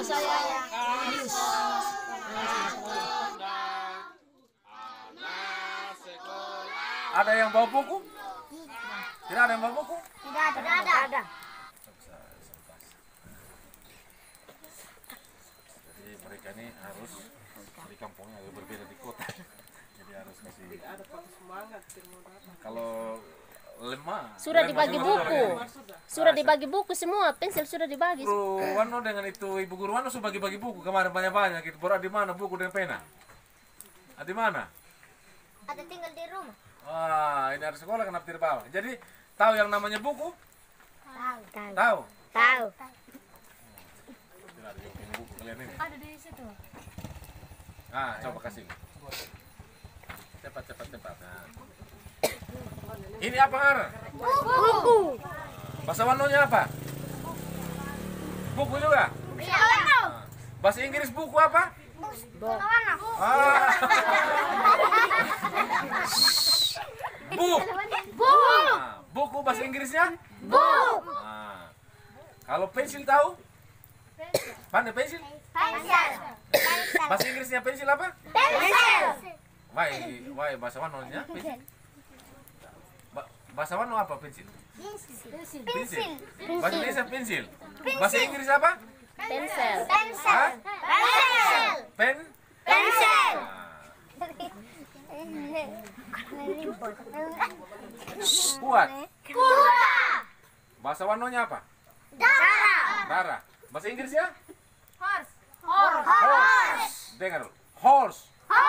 saya Ayus. Ada yang bawa buku? Tidak ada yang bawa buku? Tidak ada. Jadi mereka ini harus di kampungnya agak berbeda di kota. Jadi harus kasih. Kalau lemah. Sudah dibagi buku. Sudah dibagi buku semua, pensil sudah dibagi. Guru Wano dengan itu Ibu Guru Wano sudah bagi-bagi buku kemarin banyak-banyak. Gitu. Berat di mana buku dan pena? Ada di mana? Ada tinggal di rumah. Wah, ini harus sekolah kenapa tidak bawa? Jadi tahu yang namanya buku? Tahu. Tahu. Tidak ada yang punya buku kalian ini. Ada di situ. Nah, coba kasih. Cepat. Nah. Ini apa Ar? Buku. Bahasa Wanonya apa? Buku juga? Iya. Bahasa Inggris buku apa? Buku bahasa Inggrisnya? Nah. Kalau pensil tahu? Pandai pensil? Bahasa Inggrisnya pensil apa? Why bahasa Wanonya pensil? Bahasa Wano apa pensil? Pensil. Bahasa Indonesia pensil. Bahasa Inggris apa? Pensel. Hah? Pen? Pensel. Kuat. Bahasa Wanonya apa? Darah. Bahasa Inggrisnya? Horse. Dengar. Horse.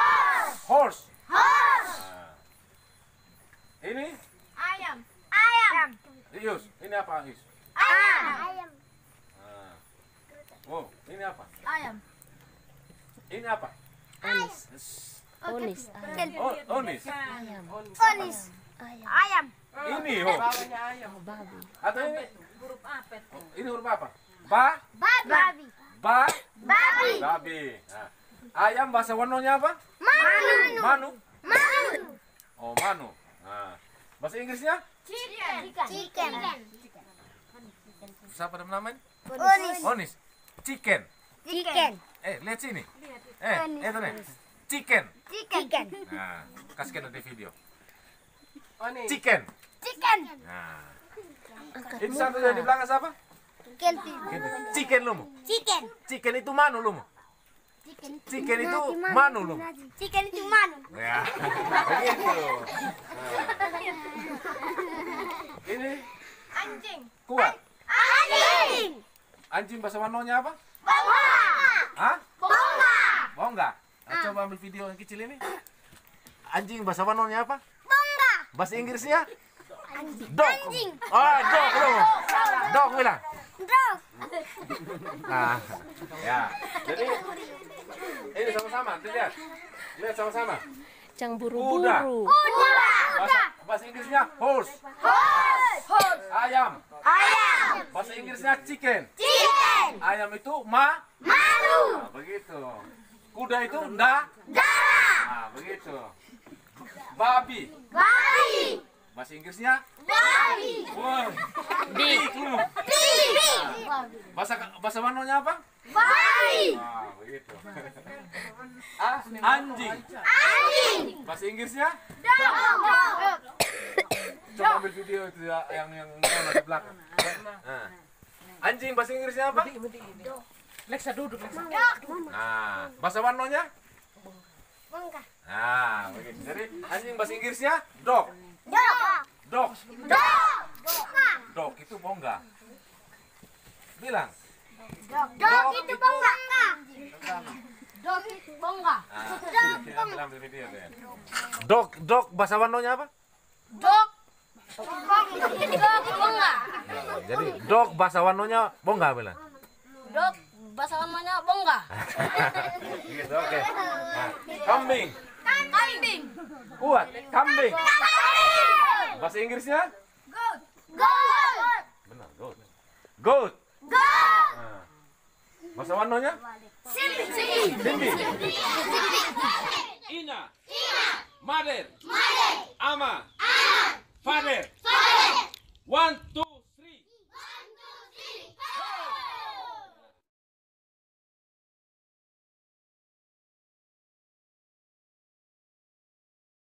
Nah. Ini? Ayam. Yus. Ini apa Yus? Ayam. Nah. Oh, ini apa? Ayam. Ini apa? Onis. Oh, onis. Onis. Ayam. Ini oh. Babi. Atau ini? Huruf apa? Ini huruf apa? Babi. Babi. Nah. Ayam bahasa Wanonya apa? Manu. Oh, manu. Nah. Bahasa Inggrisnya? Chicken. Siapa namanya? Onis. Onis. Chicken. Lihat sini. Itu nih. Chicken. Nah, kasihkan di video. Chicken. Nah. Ini satu yang di belakang siapa? Chicken lumu. Chicken itu manu lumu. Chicken itu manu lumu. Ya. Begitu. Nah. Ini Anjing. kuat. Anjing bahasa Wanonya apa? Hah? Bongga. Nah, coba ambil video yang kecil ini. Anjing bahasa Wanonya apa? Bahasa Inggrisnya? Dog. Oh, dog lu. Dog bilang. Nah, ya. Jadi ini sama-sama, lihat. Lihat sama-sama. Cang Kuda. buru-buru. Bahasa Inggrisnya horse. Ayam. Bahasa Inggrisnya chicken. Ayam itu manu. Nah, begitu. Kuda itu Nah, begitu. Babi. Bahasa Inggrisnya? Wah. Pig lu. Bahasa Wanonya apa? Nah, begitu. Anjing. Bahasa Inggrisnya? Coba ambil video itu ya, yang di belakang. Nah. Anjing bahasa Inggrisnya apa? Leksa duduk. Nah, bahasa Wanonya? Nah, begitu. Jadi anjing bahasa Inggrisnya dog. Dog itu bongga. Bilang. Dog itu bongga. Nah, ambil video deh. Dog bahasa Wanonya apa? Dog bongga. Nah, jadi dog bahasa Wanonya bongga bilang. Dog bahasa namanya bongga. Gitu, oke. Nah, kambing. Kuat. Kambing. Bahasa Inggrisnya? Goat. Benar, goat. Nah. Bahasa Wanonya? Simbi. Ina. Mother. Ama. Father. 1, 2.